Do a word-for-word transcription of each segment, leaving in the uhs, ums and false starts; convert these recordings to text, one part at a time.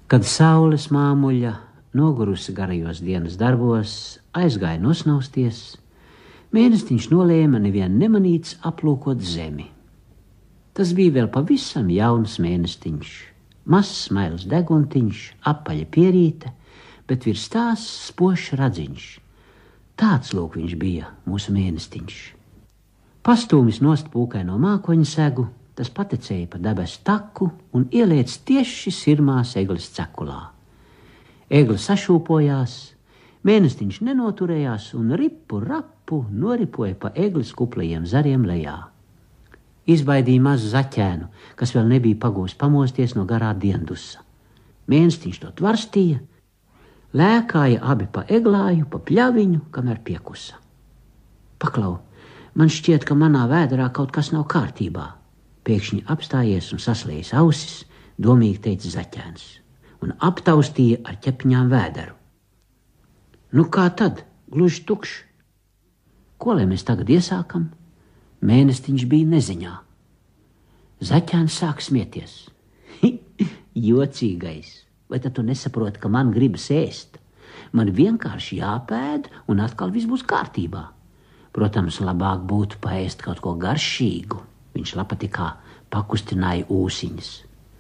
Kad saules māmuļa, nogurusi garajos dienas darbos, aizgāja nosnausties, mēnestiņš nolēma nevien nemanīts aplūkot zemi. Tas bija vēl pavisam jauns mēnestiņš, mazs smailes deguntiņš, apaļa pierīte, bet virs tās spošs radziņš. Tāds lūk viņš bija, mūsu mēnestiņš. Pastūmis nost pūkaino mākoņu segu, tas patecēja pa debesu taku un ieliec tieši sirmās egles cekulā. Egle sašūpojās, mēnestiņš nenoturējās un ripu rapu noripoja pa egles kuplajiem zariem lejā. Izbaidīja mazu zaķēnu, kas vēl nebija pagūs pamosties no garā diendusa. Mēnestiņš to tvarstīja, lēkāja abi pa eglāju, pa pļaviņu, kamēr piekusa. Paklau, man šķiet, ka manā vēderā kaut kas nav kārtībā. Pēkšņi apstājies un saslējis ausis, domīgi teica zaķēns, un aptaustīja ar ķepiņām vēderu. Nu kā tad? Gluži tukšs. Ko lai mēs tagad iesākam? Mēnestiņš bija neziņā. Zaķēns sāk smieties. Jocīgais, vai tad tu nesaproti, ka man gribas ēst? Man vienkārši jāpēd un atkal viss būs kārtībā. Protams, labāk būtu paēst kaut ko garšīgu. Viņš lapatikā pakustināja ūsiņas.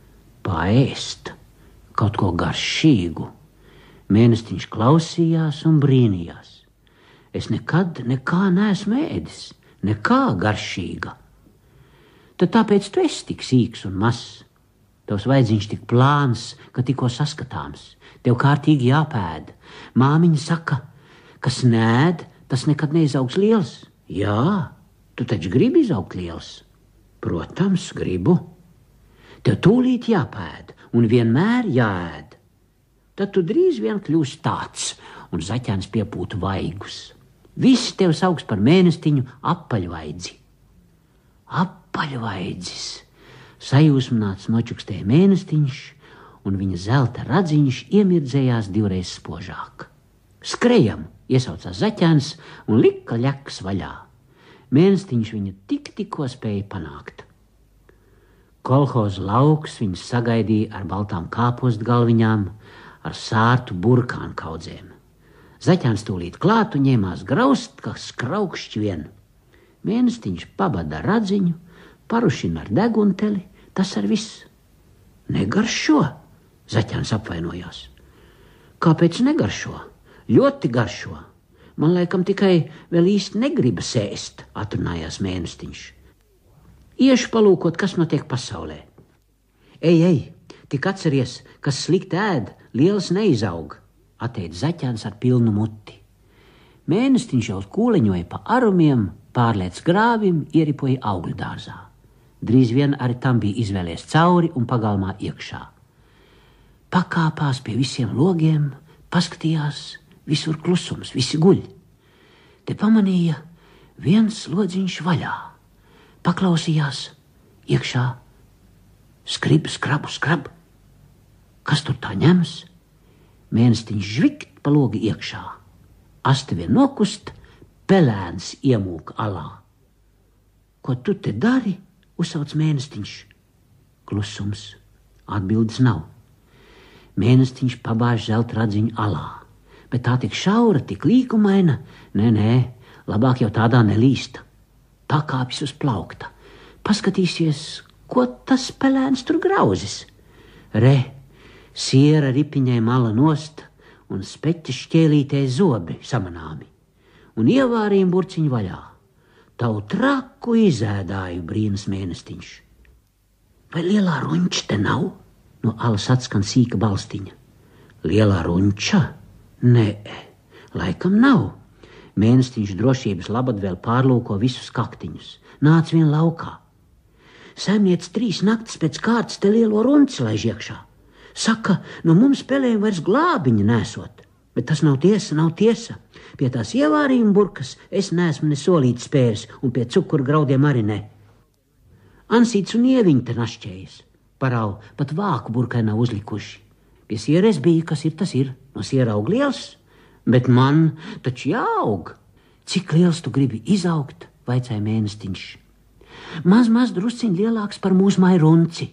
Paēst kaut ko garšīgu. Mēnestiņš klausījās un brīnījās. Es nekad nekā neesmu ēdis, nekā garšīga. Tad tāpēc tu esi tik sīks un mazs. Tavs vaidziņš tik plāns, ka tikko saskatāms. Tev kārtīgi jāpēd. Māmiņa saka, kas nēd, tas nekad neizaugs liels. Jā, tu taču gribi izaugt liels. Protams, gribu. Tev tūlīt jāpēd un vienmēr jāēd. Tad tu drīz vien kļūsi tāds, un zaķēns piepūta vaigus. Visi tev sauks par mēnestiņu apaļvaidzi. Apaļvaidzis. Sajūsmināts nočukstēja mēnestiņš, un viņa zelta radziņš iemirdzējās divreiz spožāk. Skrejam, iesaucās zaķēns un lika ļaks vaļā. Mēnestiņš viņu tik tikko spēja panākt. Kolhoza lauks viņus sagaidīja ar baltām kāpostu galviņām, ar sārtu burkānu kaudzēm. Zaķēns tūlīt klāt un ņēmās graust, kā skraukšķi vien. Mēnestiņš pabada radziņu, parušina ar degunteli, tas ar viss. Negaršo, zaķēns apvainojās. Kāpēc negaršo? Ļoti garšo. Man laikam tikai vēl īsti negribas ēst, atrunājās mēnestiņš. Iešu palūkot, kas notiek pasaulē. Ej, ej, tik atceries, kas slikti ēd, liels neizaug, atteica zaķēns ar pilnu muti. Mēnestiņš jau kūleņoja pa arumiem, pārlēc grāvim, ieripoja augļu dārzā. Drīz vien arī tam bija izvēlies cauri un pagalmā iekšā. Pakāpās pie visiem logiem, paskatījās, visur klusums, visi guļ. Te pamanīja viens lodziņš vaļā. Paklausījās, iekšā skrib, skrabu, skrab. Kas tur tā ņems? Mēnestiņš žvikt pa logi iekšā. Asti vien nokust, pelēns iemūk alā. Ko tu te dari? Uzsauc mēnestiņš. Klusums. Atbildes nav. Mēnestiņš pabāž zelta radziņu alā. Bet tā tik šaura, tik līkumaina. Nē, nē, labāk jau tādā nelīsta. Pakāpjas uz plaukta. Paskatīsies, ko tas pelēns tur grauzis. Re, siera ripiņai mala nost un speķa šķēlītē zobi samanāmi. Un ievārījumi burciņu vaļā. Tavu traku izēdāju, brīnas mēnestiņš. Vai lielā runča te nav? No alas atskan sīka balstiņa. Lielā runča? Nē, laikam nav. Mēnestiņš drošības labad vēl pārlūko visus kaktiņus. Nāc vien laukā. Saimniec trīs naktis pēc kārtas te lielo runci laiž iekšā. Saka, no mums pelēm vairs glābiņa nesot. Bet tas nav tiesa, nav tiesa. Pie tās ievārījuma burkas es neesmu ne solīt spēris un pie cukuru graudiem arī ne. Ansīts un ieviņi te našķējas. Parau, pat vāku burkai nav uzlikuši. Pie sieres bija, kas ir, tas ir. No siera aug liels, bet man taču jāaug. Cik liels tu gribi izaugt, vaicāja mēnestiņš. Maz, maz drusciņ lielāks par mūsu māju runci.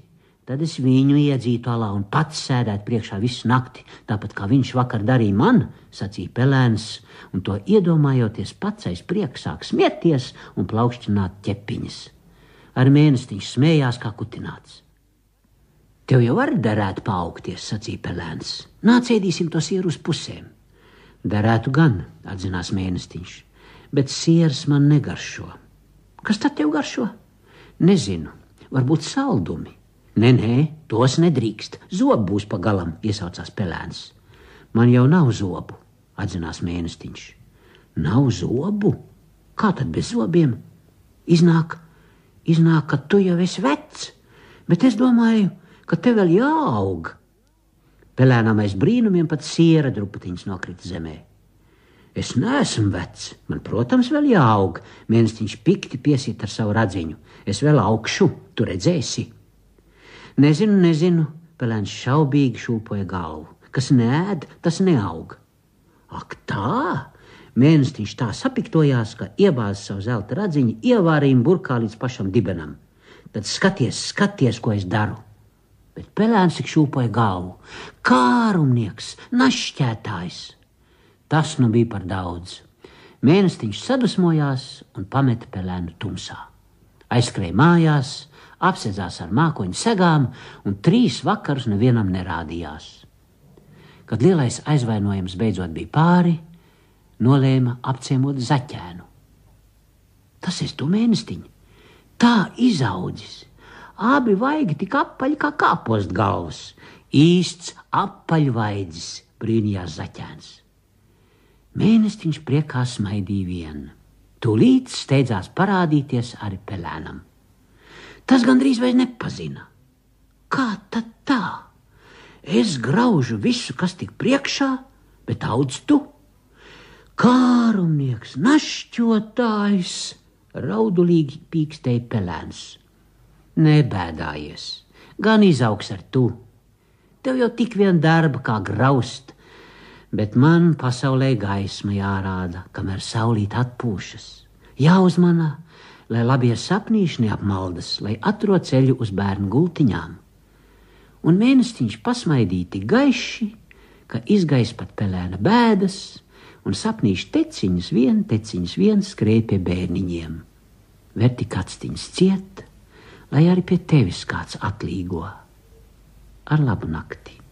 Tad es viņu iedzītu alā un pats sēdētu priekšā visu nakti, tāpat kā viņš vakar darīja man, sacīja pelēns, un to iedomājoties pats aiz prieka sāk smieties un plaukšķināt ķepiņas. Ar mēnestiņš smējās kā kutināts. Tev jau arī derētu paaugties, sacīja pelēns. Nāc, ēdīsim to sieru uz pusēm. Derētu gan, atzinās mēnestiņš, bet siers man negaršo. Kas tad tev garšo? Nezinu, varbūt saldumi. Nē, nē, tos nedrīkst. Zobu būs pa galam, iesaucās pelēns. Man jau nav zobu, atzinās mēnestiņš. Nav zobu? Kā tad bez zobiem? Iznāk, iznāk, ka tu jau esi vecs, bet es domāju, ka tev vēl jāaug. Pelēnām aiz brīnumiem pat siera drupatiņas nokrita zemē. Es neesmu vecs, man, protams, vēl jāaug. Mēnestiņš pikti piesīt ar savu radziņu. Es vēl augšu, tu redzēsi. Nezinu, nezinu, pelēns šaubīgi šūpoja galvu. Kas neēd, tas neaug. Ak tā! Mēnestiņš tā sapiktojās, ka iebāza savu zelta radziņu, ievārījumu burkā līdz pašam dibenam. Tad skaties, skaties, ko es daru. Bet pelēns tik šūpoja galvu. Kārumnieks, našķētājs. Tas nu bija par daudz. Mēnestiņš sadusmojās un pameta pelēnu tumsā. Aizskrēja mājās, apsēdzās ar mākoņu segām un trīs vakarus nevienam nerādījās. Kad lielais aizvainojums beidzot bija pāri, nolēma apciemot zaķēnu. Tas esi tu, mēnestiņ, tā izaudzis. Abi vaigi tik apaļi kā kāpostgalvas. Īsts apaļvaidzis, brīnījās zaķēns. Mēnestiņš priekā smaidīja vien. Tūlīt steidzās parādīties arī pelēnam. Tas gandrīz vairs nepazina. Kā tad tā? Es graužu visu, kas tik priekšā, bet audz tu? Kārumnieks, našķotājs, raudulīgi pīkstēja pelēns. Nebēdājies, gan izaugs ar tu. Tev jau tik vien darba kā graust, bet man pasaulē gaisma jārāda, kamēr saulīt atpūšas. Jāuzmanā, lai labie sapnīši neapmaldas, lai atrod ceļu uz bērnu gultiņām. Un mēnestiņš pasmaidīja tik gaiši, ka izgaisa pat pelēna bēdas, un sapnīši teciņas vien, teciņas vien skrēja pie bērniņiem. Ver tik actiņas ciet, lai arī pie tevis kāds atlīgo. Ar labu nakti!